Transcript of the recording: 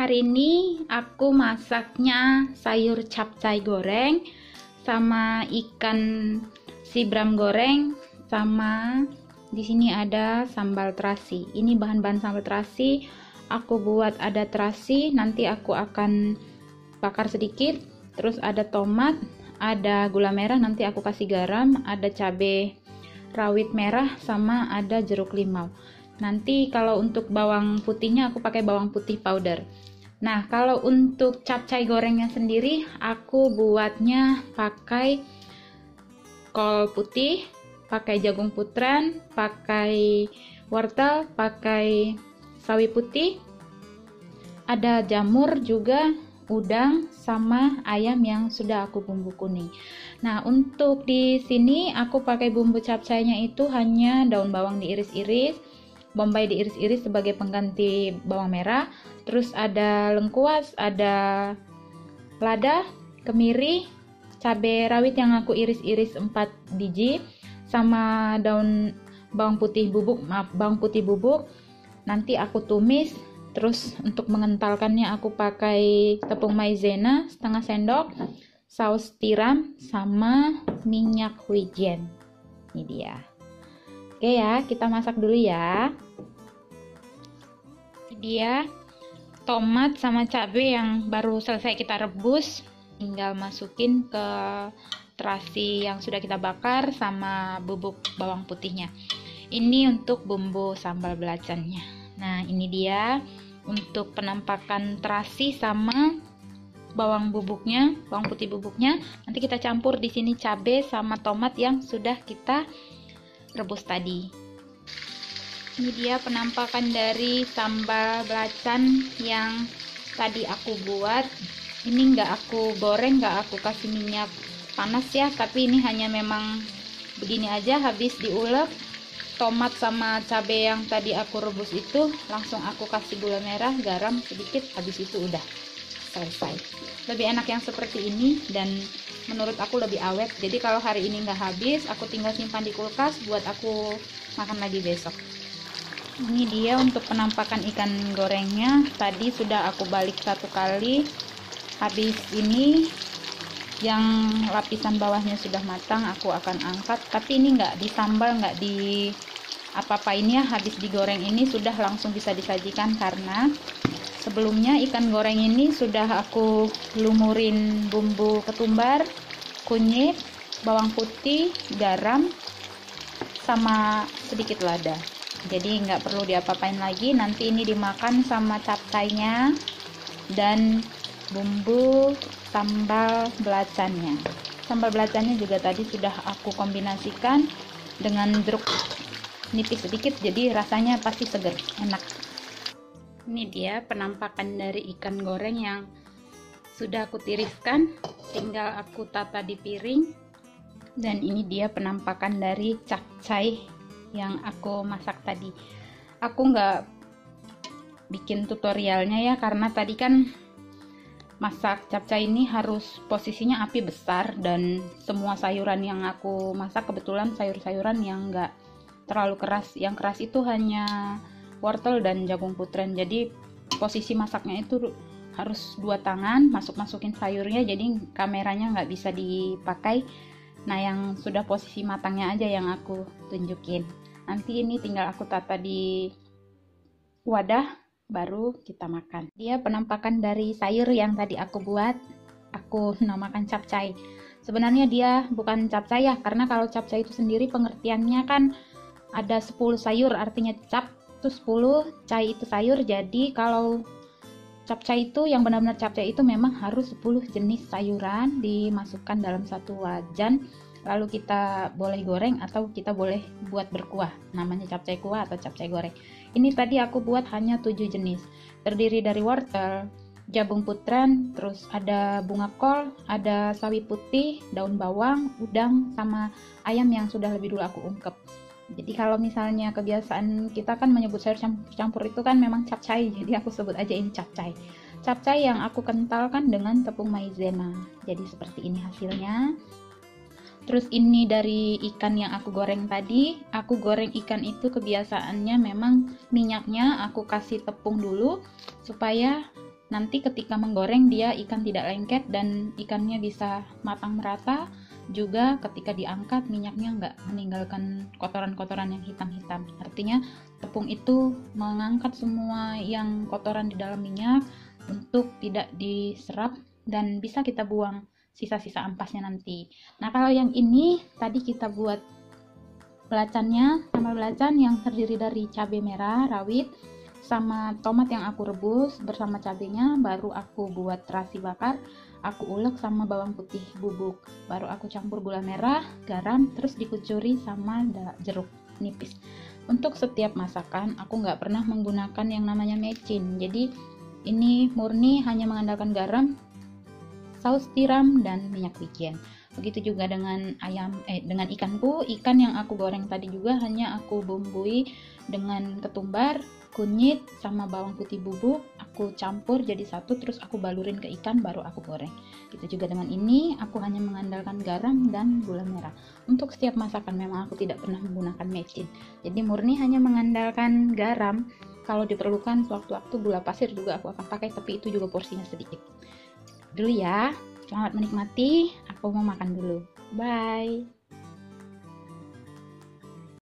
Hari ini aku masaknya sayur capcay goreng sama ikan sibram goreng, sama di sini ada sambal terasi. Ini bahan-bahan sambal terasi aku buat, ada terasi, nanti aku akan bakar sedikit, terus ada tomat, ada gula merah, nanti aku kasih garam, ada cabai rawit merah, sama ada jeruk limau. Nanti kalau untuk bawang putihnya aku pakai bawang putih powder. Nah, kalau untuk capcay gorengnya sendiri aku buatnya pakai kol putih, pakai jagung putran, pakai wortel, pakai sawi putih, ada jamur juga, udang, sama ayam yang sudah aku bumbu kuning. Nah, untuk di sini aku pakai bumbu capcaynya itu hanya daun bawang diiris-iris, bombay diiris-iris sebagai pengganti bawang merah, terus ada lengkuas, ada lada, kemiri, cabai rawit yang aku iris-iris 4 biji, sama daun bawang putih bubuk. Nanti aku tumis. Terus untuk mengentalkannya aku pakai tepung maizena setengah sendok, saus tiram, sama minyak wijen. Ini dia. Oke ya, kita masak dulu ya. Ini dia tomat sama cabai yang baru selesai kita rebus. Tinggal masukin ke terasi yang sudah kita bakar sama bubuk bawang putihnya. Ini untuk bumbu sambal belacannya. Nah, ini dia untuk penampakan terasi sama bawang putih bubuknya. Nanti kita campur di sini cabai sama tomat yang sudah kita rebus tadi. Ini dia penampakan dari sambal belacan yang tadi aku buat. Ini nggak aku goreng, nggak aku kasih minyak panas ya, tapi ini hanya memang begini aja. Habis diulek, tomat sama cabai yang tadi aku rebus itu langsung aku kasih gula merah, garam sedikit, habis itu udah selesai. Lebih enak yang seperti ini dan menurut aku lebih awet. Jadi kalau hari ini nggak habis, aku tinggal simpan di kulkas buat aku makan lagi besok. Ini dia untuk penampakan ikan gorengnya. Tadi sudah aku balik 1 kali. Habis ini yang lapisan bawahnya sudah matang, aku akan angkat. Tapi ini nggak disambal, nggak di apa-apa, ini ya, habis digoreng ini sudah langsung bisa disajikan, karena sebelumnya ikan goreng ini sudah aku lumurin bumbu ketumbar, kunyit, bawang putih, garam, sama sedikit lada. Jadi nggak perlu diapa-apain lagi. Nanti ini dimakan sama capcaynya dan bumbu sambal belacannya. Sambal belacannya juga tadi sudah aku kombinasikan dengan jeruk nipis sedikit, jadi rasanya pasti seger, enak. Ini dia penampakan dari ikan goreng yang sudah aku tiriskan, tinggal aku tata di piring. Dan ini dia penampakan dari capcay yang aku masak tadi. Aku nggak bikin tutorialnya ya, karena tadi kan masak capcay ini harus posisinya api besar, dan semua sayuran yang aku masak kebetulan sayur-sayuran yang nggak terlalu keras. Yang keras itu hanya wortel dan jagung putran, jadi posisi masaknya itu harus 2 tangan masukin sayurnya, jadi kameranya nggak bisa dipakai. Nah, yang sudah posisi matangnya aja yang aku tunjukin. Nanti ini tinggal aku tata di wadah, baru kita makan. Dia penampakan dari sayur yang tadi aku buat, aku namakan capcay. Sebenarnya dia bukan capcay ya, karena kalau capcay itu sendiri pengertiannya kan ada 10 sayur, artinya cap itu 10, cay itu sayur. Jadi kalau capcay itu, yang benar-benar capcay itu memang harus 10 jenis sayuran dimasukkan dalam satu wajan, lalu kita boleh goreng atau kita boleh buat berkuah, namanya capcay kuah atau capcay goreng. Ini tadi aku buat hanya 7 jenis, terdiri dari wortel, jagung putran, terus ada bunga kol, ada sawi putih, daun bawang, udang, sama ayam yang sudah lebih dulu aku ungkep. Jadi kalau misalnya kebiasaan kita kan menyebut sayur campur itu kan memang capcay, jadi aku sebut aja ini capcay. Capcay yang aku kentalkan dengan tepung maizena, jadi seperti ini hasilnya. Terus ini dari ikan yang aku goreng tadi. Aku goreng ikan itu kebiasaannya memang minyaknya aku kasih tepung dulu supaya nanti ketika menggoreng ikan tidak lengket dan ikannya bisa matang merata. Juga ketika diangkat minyaknya nggak meninggalkan kotoran-kotoran yang hitam-hitam. Artinya tepung itu mengangkat semua yang kotoran di dalam minyak untuk tidak diserap dan bisa kita buang sisa-sisa ampasnya nanti. Nah, kalau yang ini tadi kita buat belacannya, sambal belacan yang terdiri dari cabai merah rawit sama tomat yang aku rebus bersama cabenya, baru aku buat terasi bakar, aku ulek sama bawang putih bubuk, baru aku campur gula merah, garam, terus dikucuri sama jeruk nipis. Untuk setiap masakan aku nggak pernah menggunakan yang namanya mecin, jadi ini murni hanya mengandalkan garam, saus tiram, dan minyak wijen. Begitu juga dengan dengan ikanku. Ikan yang aku goreng tadi juga hanya aku bumbui dengan ketumbar, kunyit, sama bawang putih bubuk. Aku campur jadi satu, terus aku balurin ke ikan, baru aku goreng. Itu juga dengan ini, aku hanya mengandalkan garam dan gula merah. Untuk setiap masakan memang aku tidak pernah menggunakan mecin. Jadi murni hanya mengandalkan garam. Kalau diperlukan sewaktu-waktu gula pasir juga aku akan pakai, tapi itu juga porsinya sedikit. Dulu ya. Selamat menikmati, aku mau makan dulu. Bye.